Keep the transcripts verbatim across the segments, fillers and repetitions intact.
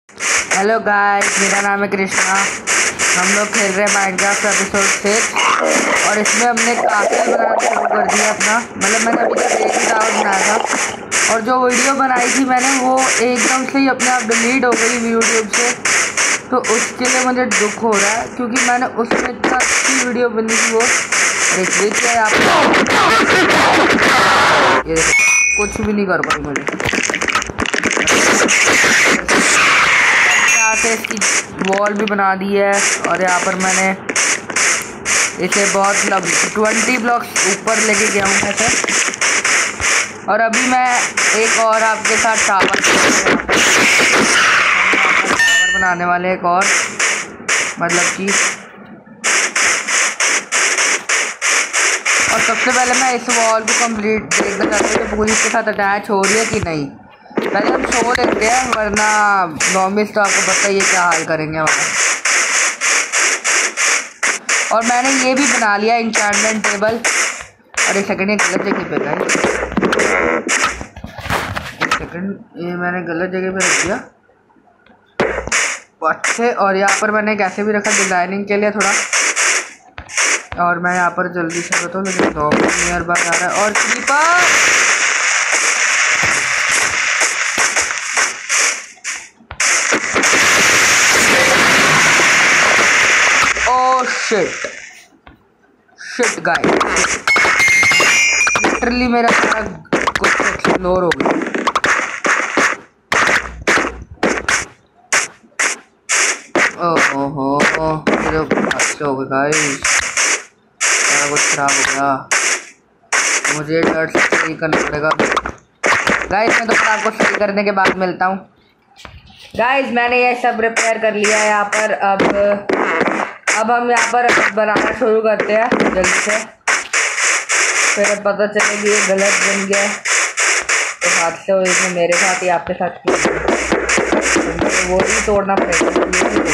Hello guys, मेरा नाम है कृष्णा। हम लोग खेल रहे हैं माइनक्राफ्ट एपिसोड सिक्स और इसमें हमने काफी बनाना शुरू कर दिया अपना। मतलब मैंने अभी तक एक ही टावर बनाया था और जो वीडियो बनाई थी मैंने वो एकदम से ही अपने आप डिलीट हो गई यूट्यूब से। तो उसके लिए मुझे दुख हो रहा है क्योंकि मैंने उसमें इतना अच्छी वीडियो बनी थी वो। और एक वीक है आप ये कुछ भी नहीं कर पाई मुझे। यहाँ से इसकी वॉल भी बना दी है और यहाँ पर मैंने इसे बहुत लग ट्वेंटी ब्लॉक्स ऊपर लेके गया हूँ ऐसे। और अभी मैं एक और आपके साथ टावर टावर बनाने वाले एक और मतलब कि। और सबसे पहले मैं इस वॉल को कंप्लीट देखना चाहता हूँ कि पूरी के साथ अटैच हो रही है कि नहीं। पहले हम सो लेते हैं वरना नॉर्मल्स तो आपको पता ही है क्या हाल करेंगे हमारा। और मैंने ये भी बना लिया इंचेंटमेंट टेबल। और एक सेकंड, ये गलत जगह पे है, एक सेकंड, ये मैंने गलत जगह पे रख दिया अच्छे। और यहाँ पर मैंने कैसे भी रखा डिज़ाइनिंग के लिए थोड़ा। और मैं यहाँ पर जल्दी से बताऊँ लेकिन दो नियर बाय आ रहा है। और creeper shit shit guys, literally मेरा सारा कुछ एक्सप्लोर हो गया। ओहो मेरे अच्छे हो गए गाइस, सारा कुछ खराब हो गया। मुझे डर से सही करना पड़ेगा गाइस। मैं तो फिर आपको सही करने के बाद मिलता हूँ गाइस। मैंने ये सब रिपेयर कर लिया है यहाँ पर। अब अब हम यहाँ पर बनाना शुरू करते हैं जल्दी से। फिर पता चलेगी ये गलत बन गया तो हाथ से इसमें मेरे साथ ही आपके साथ तो वो भी तोड़ना पड़ेगा। ये भी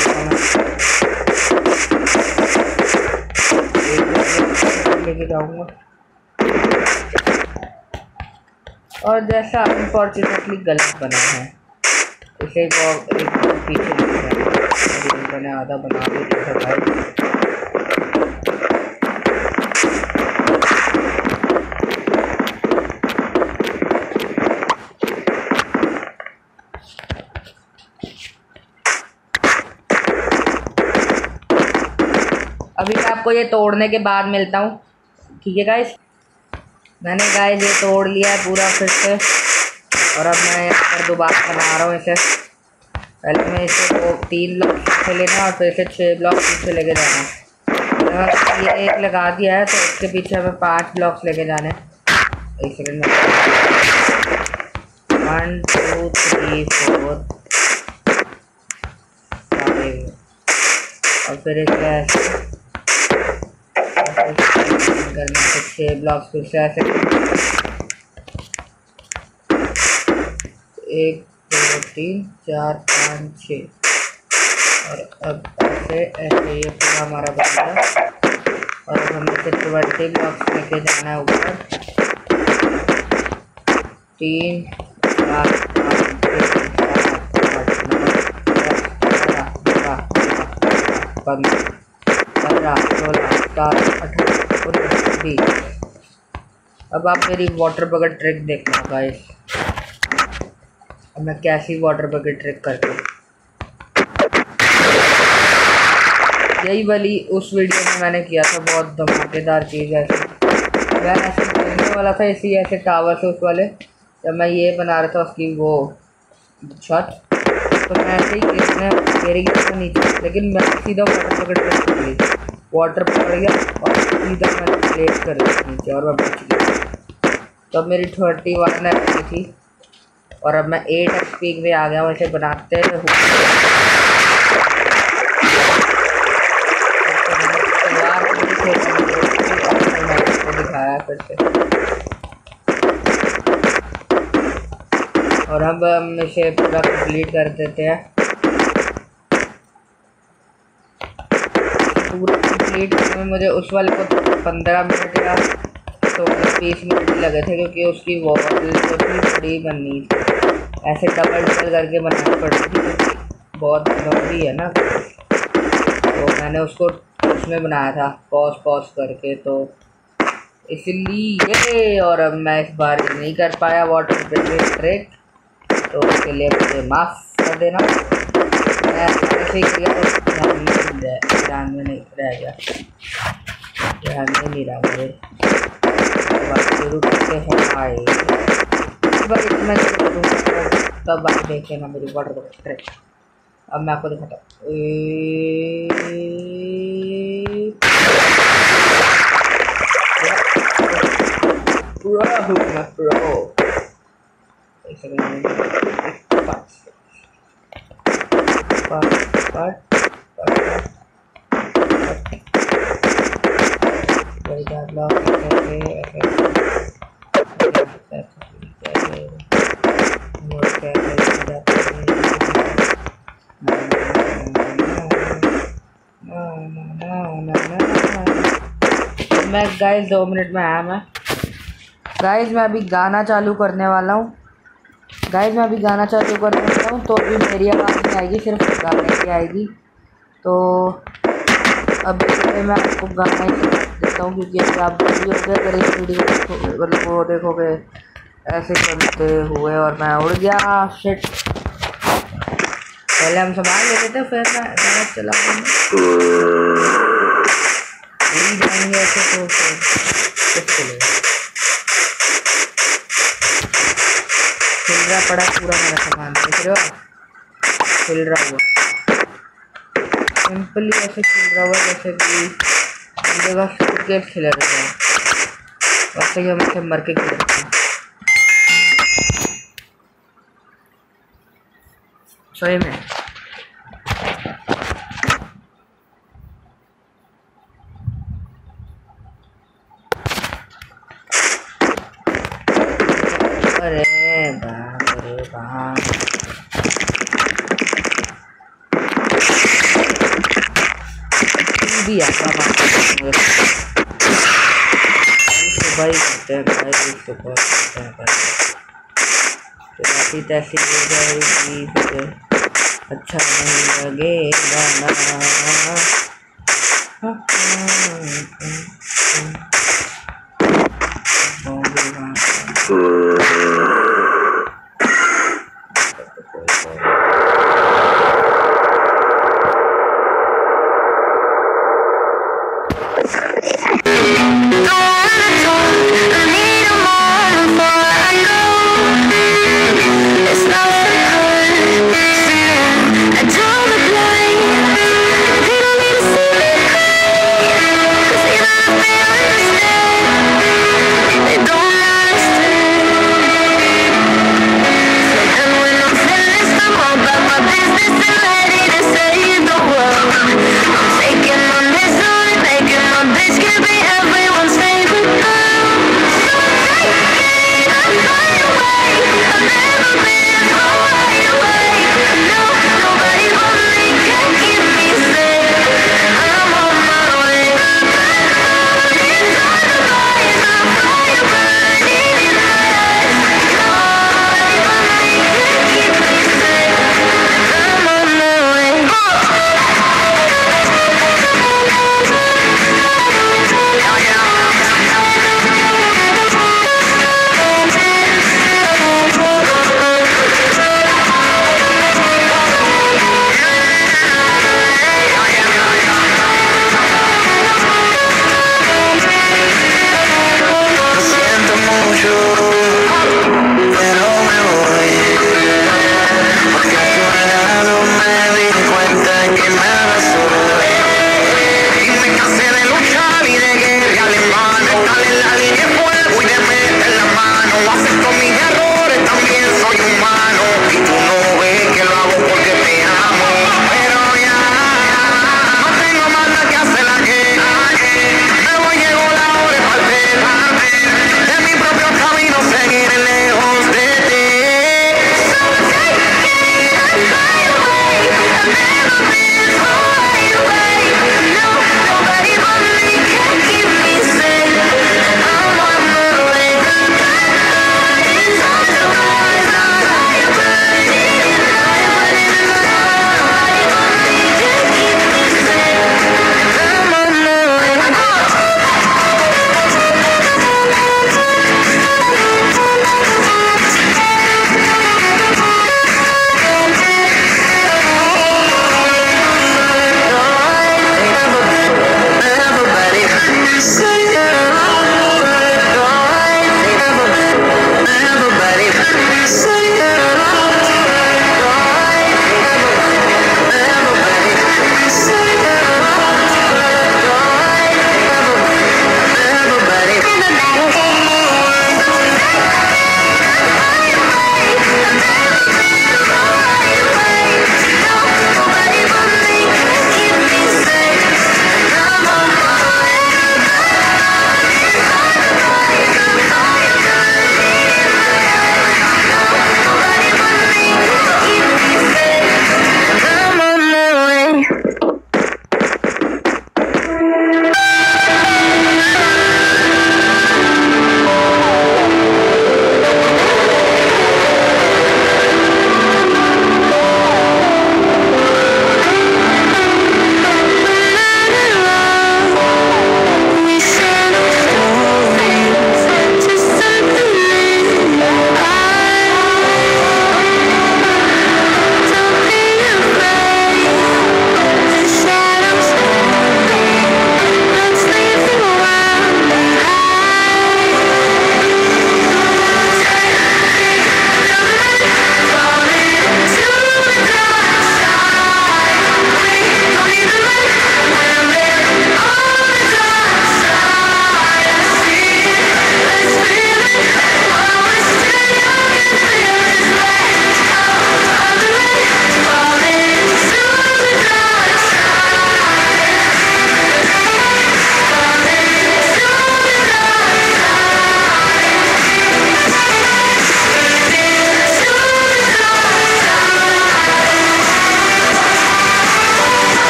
तोड़ना मैं लेके जाऊँगा। और जैसा अनफॉर्चुनेटली गलत बना है इसे एक पीछे लेके जाना। मैंने आधा बना के देखा भाई। अभी मैं आपको ये तोड़ने के बाद मिलता हूँ, ठीक है गाइस। मैंने गाइस ये तोड़ लिया है पूरा फिर से। और अब मैं यहाँ पर दोबारा बना रहा हूँ इसे। पहले मैं इसे दो तीन ब्लॉक पीछे लेना और फिर से छः ब्लॉक पीछे लेके जाना। तो ये एक लगा दिया है तो इसके पीछे हमें पांच ब्लॉक्स लेके जाने। एक सेकंड में one two three four five और फिर इसे ऐसे करना तो छः ब्लॉक्स फिर से ऐसे एक दो तीन चार पाँच छः। और अब ऐसे ऐसे ये पूरा हमारा बन गया। और अब हमें से ट्वेंटी ब्लॉक्स लेके जाना है ऊपर। तीन चार पाँच छः पंद्रह पंद्रह सोलह सत्रह अठारह उन्नीस बीस। अब आप मेरी वाटर बकेट ट्रिक देखना गाइस। अब मैं कैसी वाटर बकेट ट्रिक करता हूँ। यही वाली उस वीडियो में मैंने किया था, बहुत धमाकेदार चीज़ है। मैं ऐसे खेलने वाला था इसी ऐसे टावर से उस वाले, जब मैं ये बना रहा था उसकी वो छत। तो मैं ऐसे ही गिरने गिर गया था नीचे, लेकिन मैं सीधा वाटर बकेट ट्रिक कर ली। वाटर पकड़ गया और सीधा मैंने प्लेस कर दिया नीचे और मैं बच गया। तो अब मेरी थर्टी वन एच पी थी और अब मैं एट एच पी में आ गया हूँ। इसे बनाते हैं दिखाया फिर से। और अब हम इसे पूरा कंप्लीट कर देते हैं। पूरा कंप्लीट करने में मुझे उस वाले को पंद्रह मिनट या तो बीस मिनट ही लगे थे क्योंकि उसकी वॉल तो थी बड़ी बननी थी। ऐसे डबल डबल करके बनानी पड़ती थी बहुत लंबी है ना, तो मैंने उसको उसमें बनाया था पॉज पॉज करके, तो इसलिए। और अब मैं इस बार नहीं कर पाया वाटर ब्रेक ट्रिक, तो उसके लिए मुझे माफ़ कर देना। मैं ऐसे ही किया तो ध्यान में ध्यान में नहीं रह गया, ध्यान में नहीं रहा मुझे। शुरू करते हैं आए भाई, मैं तब आप देखे ना मेरी वाटर ट्रिक। अब मैं आपको दिखाता हूँ। मैं गाइस दो मिनट में आया। मैं गाइस मैं अभी गाना चालू करने वाला हूँ। गाइस मैं अभी गाना चालू करने वाला हूँ, तो अभी मेरी आवाज़ नहीं आएगी, सिर्फ गाने की आएगी। तो अभी मैं आपको गाना ही देता हूँ, क्योंकि अभी आप भी हो गए अगर इस वीडियो देखोगे, मतलब वो देखोगे ऐसे करते हुए और मैं उड़ गया। शिट, पहले हम सामान ले लेते, फिर मैं गाना चला जाएंगे ऐसे, तो फिर हिल रहा पड़ा पूरा मेरा सामान, देख रहे हो, हिल रहा हुआ सिंपली ऐसे खेल रहा हुआ जैसे कि जगह क्रिकेट खेला रहता है, वैसे ही हम ऐसे मर के खेल रहे हैं सही में। अरे बाप रे बाप, भी आता भाई करते हैं भाई, इसको बहुत करते हैं भाई, फिर तैसी हो जाएगी, फिर अच्छा नहीं लगेगा ना।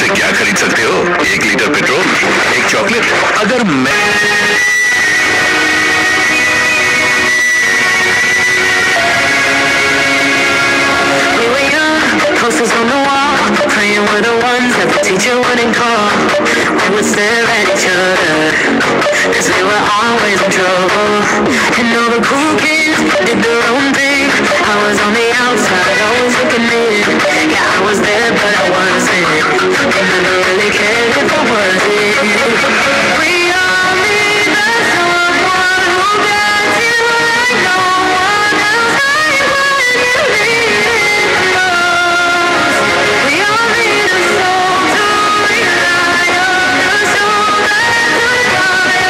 से क्या खरीद सकते हो? एक लीटर पेट्रोल, एक चॉकलेट। अगर मैं posters on the wall, praying we're the ones that the teacher wouldn't call. We would stare at each other, cause we were always in trouble. And all the cool kids did their own thing. I was on the outside, always looking in. Yeah, I was there, but I wasn't. And I never really cared if I wasn't. We all need that someone who gets you like no one else. Right when you need it. We all need a soul to rely on, a soul that's on fire,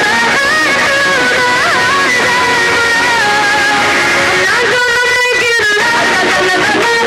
I'm not gonna make it alone. I'm not gonna make it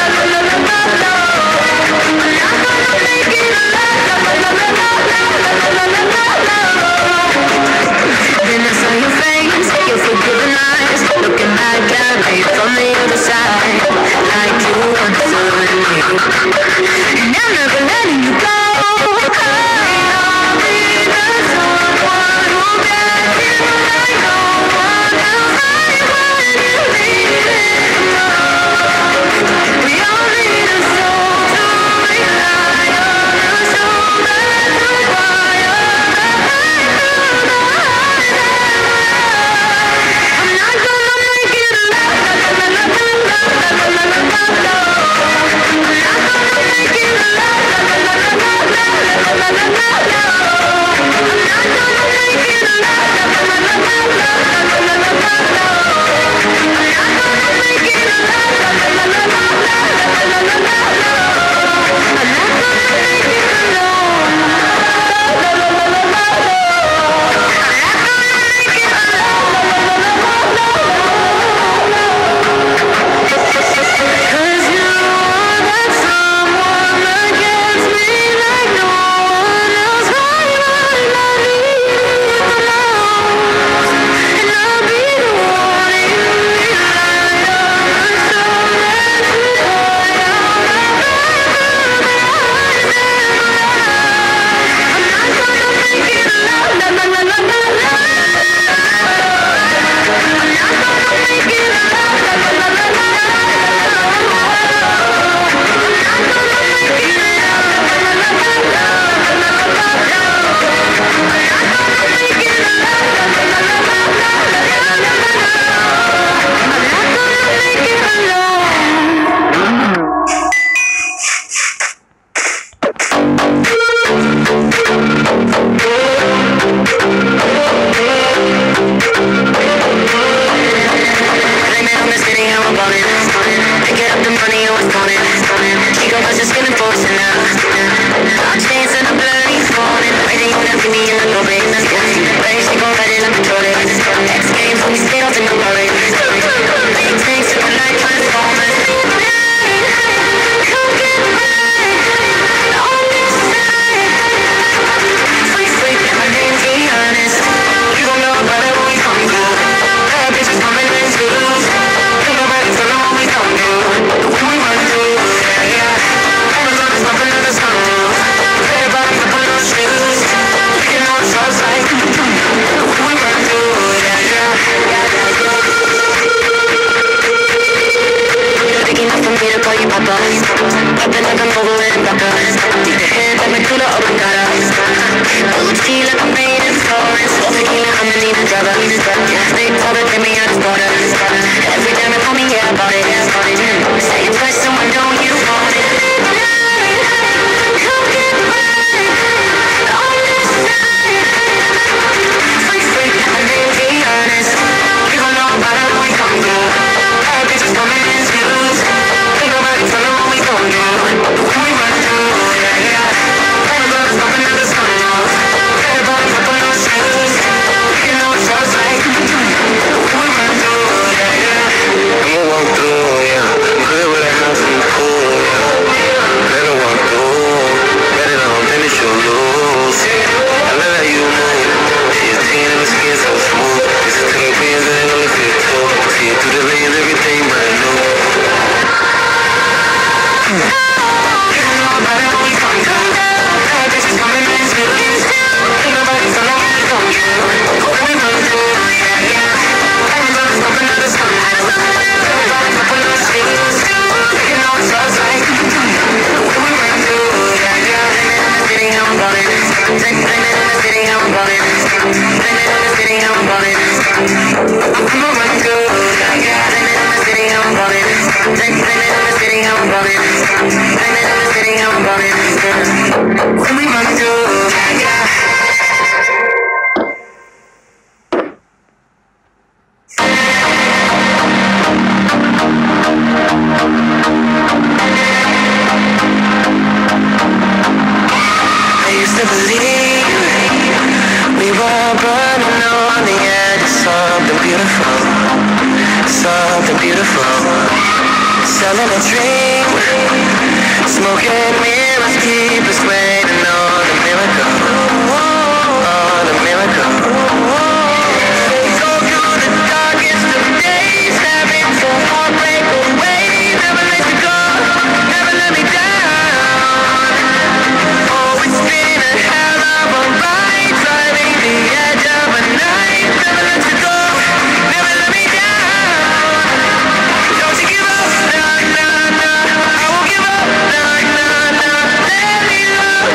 Then I saw your face, your forgiving eyes, looking back at me from the other side, like you understood me. And I'm never letting you go. I'll be the someone who gets you like no one else. Right when you need it most. We all need a soul to rely on, a soul that's on fire, I'm not gonna make it alone. I'm not gonna make it Hanging in the city, how I'm going to when we run through, yeah. I used to believe we were burning on the edge of something beautiful, something beautiful. Selling a dream, smoking mirrors keep us waiting on the miracle, on the miracle. Go through the darkest of days, having to heartbreak away. Never let you go, never let me down. Oh, it's been a hell of a ride, driving the edge of a night. Never let you go, never let me down. Don't you give up, nah, nah, nah. I won't give up, nah, nah, nah. Let me love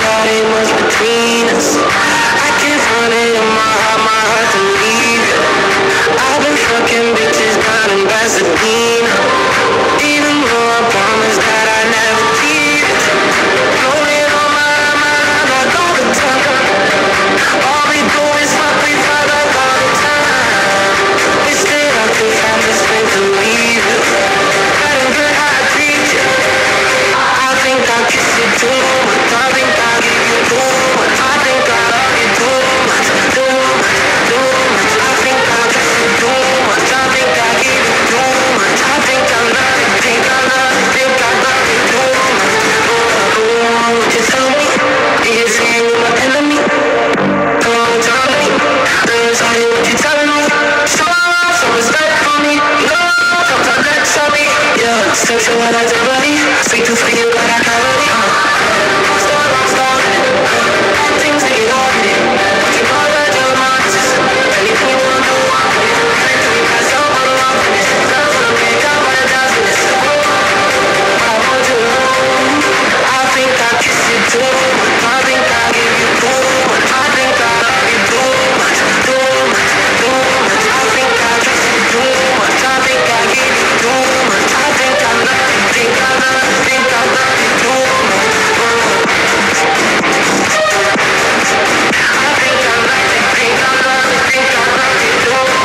God it was between us. I can't find it in my heart, my heart to leave it. I've been fucking bitches down in Pasadena, even though I promised that I never cheat. Rolling on my mind like all the time. All we do is fuck each other all the time. Wish that I could find the strength to leave it. That ain't good how I treat you. I think I kiss you too much. I think I give you too much. I think I love you too much, too much, too much. I think I kiss you too much. I think I give you too much. I think I love you, think I love you, think I love you too much. Oh, oh, would you tell me? Did you say you my enemy? Come on, tell me. Let's tell you what you telling me. Show love, some respect for me. No, don't talk that to me. Yeah, sexual when I do body. Speak to for you, but I can't really. Rockstar, rockstar. Bad things that you don't need. But you know that you're not just anything you want to do. Anything you pass up on the wrong finish. That's what I'm getting out by the dancing. I want you. I think I kiss you too much. I think I give you too much. I think I love you too much, too much, too much. I think I kiss you too much. I think I give you too much. I think I love you, think I love you, think I love you too much. I think I love you, think I love you, think I love you too much.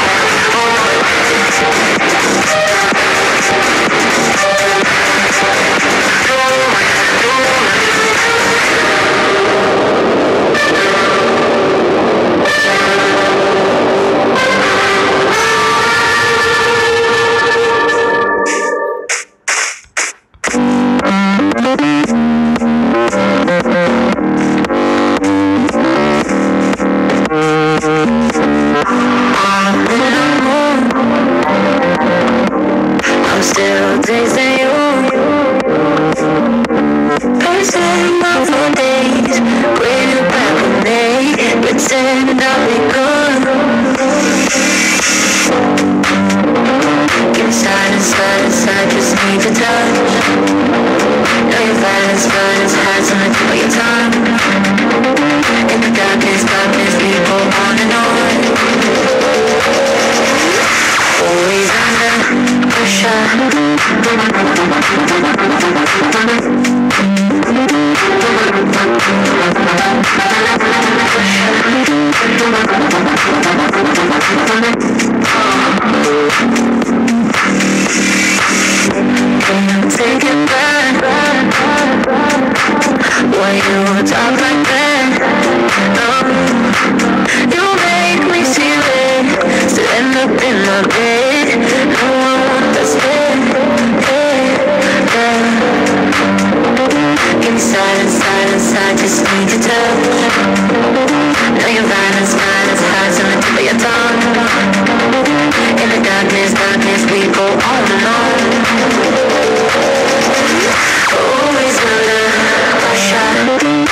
I'm still chasing you. Pacing my phone days, waiting back when they pretend I'll be good. Inside, inside, inside, just need to touch. Know your violence, but it's hard to let go of your tongue. In the darkness, darkness, we go on and on. Always under pressure. Can you take it back? Why you talk like that? Oh, you make me see it. Still end up in my bed. No one wants to stay. Inside, inside, inside, just need to touch. Know your violence, violence, hides on the tip of your tongue. In the darkness, darkness, we go on and on. Always under pressure.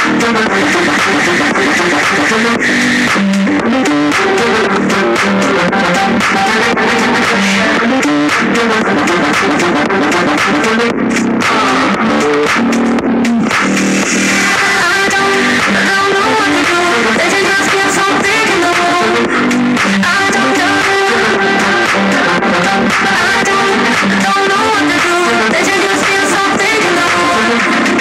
I don't, I don't know what to do. They just must get something in the room. I don't know. I don't, don't know what to do. They just feel something in the room.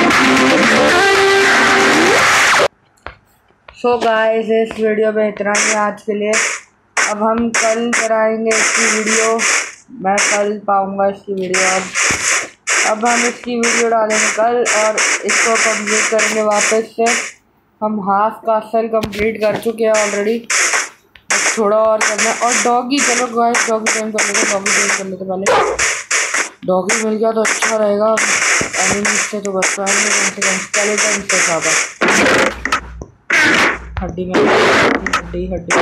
So guys इस video में इतना ही आज के लिए। अब हम कल कराएंगे इसकी वीडियो, मैं कल पाऊँगा इसकी वीडियो। अब अब हम इसकी वीडियो डालेंगे कल और इसको कंप्लीट करेंगे वापस से। हम हाफ कासल कंप्लीट कर चुके हैं ऑलरेडी, बस थोड़ा और करना है। और डॉगी, चलो गाइस डॉगी टाइम कर लेते, डॉगी टाइम कर लेते पहले। डॉगी मिल गया तो अच्छा रहेगा, एनिमी से तो बच पाएंगे कम से कम। स्केलेटन से ज़्यादा हड्डी में हड्डी हड्डी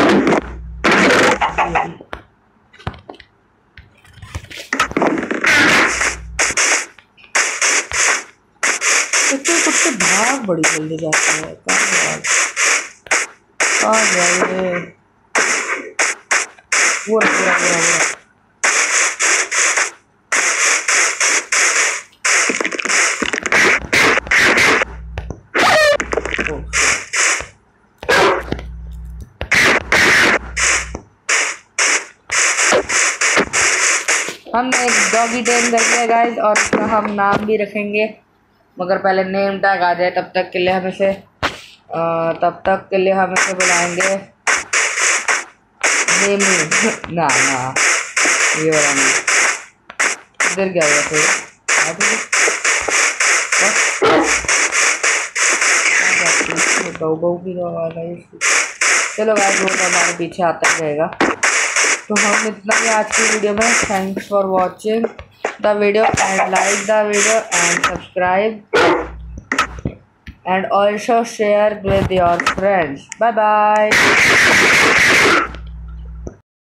कुत्ते कुत्ते भाग बड़ी जल्दी जाते हैं। कहाँ कहाँ जाए पूरा पूरा पूरा पूरा हमने एक डॉगी टेम कर दिया गाइस और इसका हम नाम भी रखेंगे, मगर पहले नेम टैग आ जाए। तब तक के लिए हम इसे तब तक के लिए हम इसे बुलाएंगे नेमी। ना ना ये वाला नहीं, इधर क्या हुआ फिर? गौ गौ की आवाज़ आई। चलो गाइस वो तो हमारे पीछे आता ही रहेगा। तो हम इतना ही आज की वीडियो में। Thanks for watching the video and like the video and subscribe and also share with your friends. Bye bye.